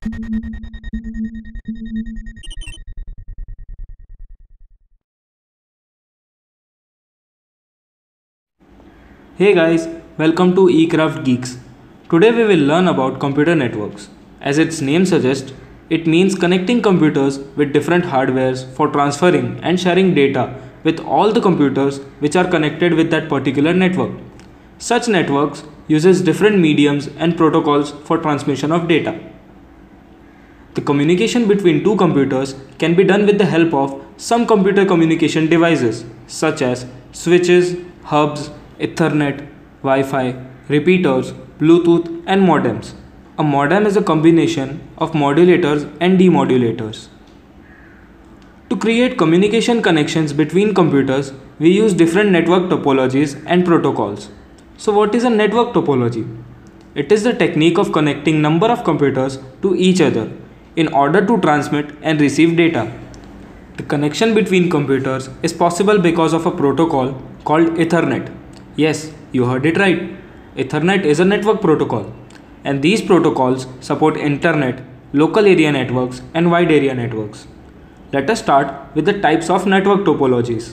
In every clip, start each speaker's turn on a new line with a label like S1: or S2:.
S1: Hey guys, welcome to Ekraft Geeks. Today we will learn about computer networks. As its name suggests, it means connecting computers with different hardwares for transferring and sharing data with all the computers which are connected with that particular network. Such networks uses different mediums and protocols for transmission of data. The communication between two computers can be done with the help of some computer communication devices such as switches, hubs, Ethernet, Wi-Fi, repeaters, Bluetooth and modems. A modem is a combination of modulators and demodulators. To create communication connections between computers, we use different network topologies and protocols. So what is a network topology? It is the technique of connecting number of computers to each other in order to transmit and receive data. The connection between computers is possible because of a protocol called Ethernet. Yes, you heard it right. Ethernet is a network protocol, and these protocols support internet, local area networks and wide area networks. Let us start with the types of network topologies.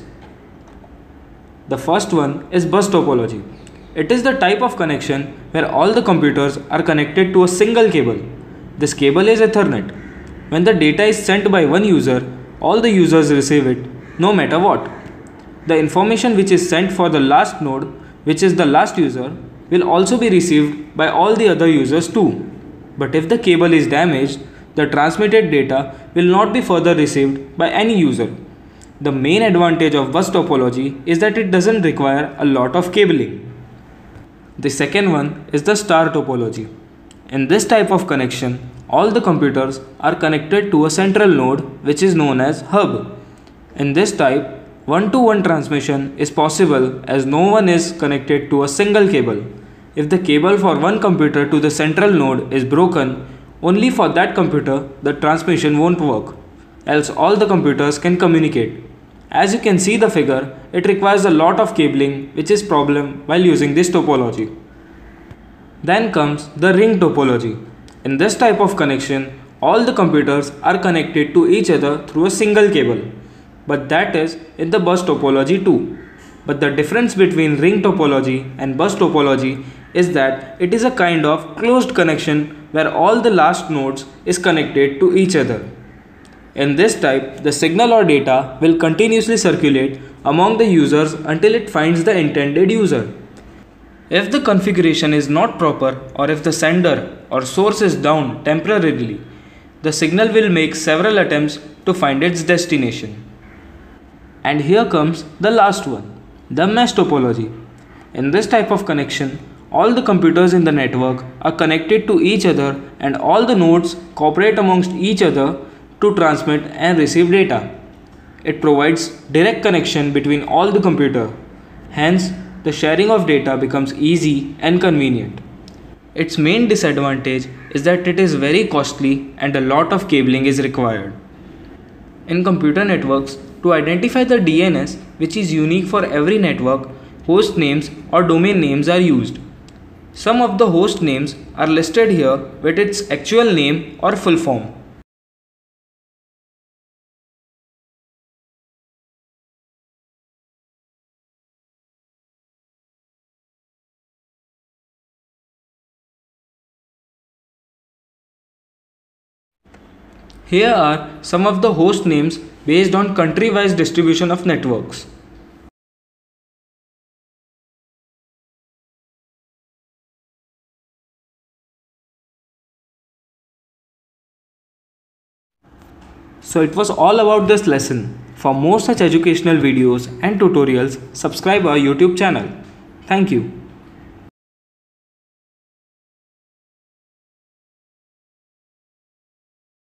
S1: The first one is bus topology. It is the type of connection where all the computers are connected to a single cable. This cable is Ethernet. When the data is sent by one user, all the users receive it, no matter what. The information which is sent for the last node, which is the last user, will also be received by all the other users too. But if the cable is damaged, the transmitted data will not be further received by any user. The main advantage of bus topology is that it doesn't require a lot of cabling. The second one is the star topology. In this type of connection, all the computers are connected to a central node which is known as hub. In this type, one-to-one transmission is possible as no one is connected to a single cable. If the cable for one computer to the central node is broken, only for that computer the transmission won't work, else all the computers can communicate. As you can see the figure, it requires a lot of cabling, which is problem while using this topology. Then comes the ring topology. In this type of connection, all the computers are connected to each other through a single cable. But that is in the bus topology too. But the difference between ring topology and bus topology is that it is a kind of closed connection where all the last nodes is connected to each other. In this type, the signal or data will continuously circulate among the users until it finds the intended user. If the configuration is not proper or if the sender or source is down temporarily, the signal will make several attempts to find its destination. And here comes the last one, the mesh topology. In this type of connection, all the computers in the network are connected to each other and all the nodes cooperate amongst each other to transmit and receive data. It provides direct connection between all the computers. Hence, the sharing of data becomes easy and convenient. Its main disadvantage is that it is very costly and a lot of cabling is required. In computer networks, to identify the DNS, which is unique for every network, host names or domain names are used. Some of the host names are listed here with its actual name or full form. Here are some of the host names based on country-wise distribution of networks. So it was all about this lesson. For more such educational videos and tutorials, subscribe our YouTube channel. Thank you.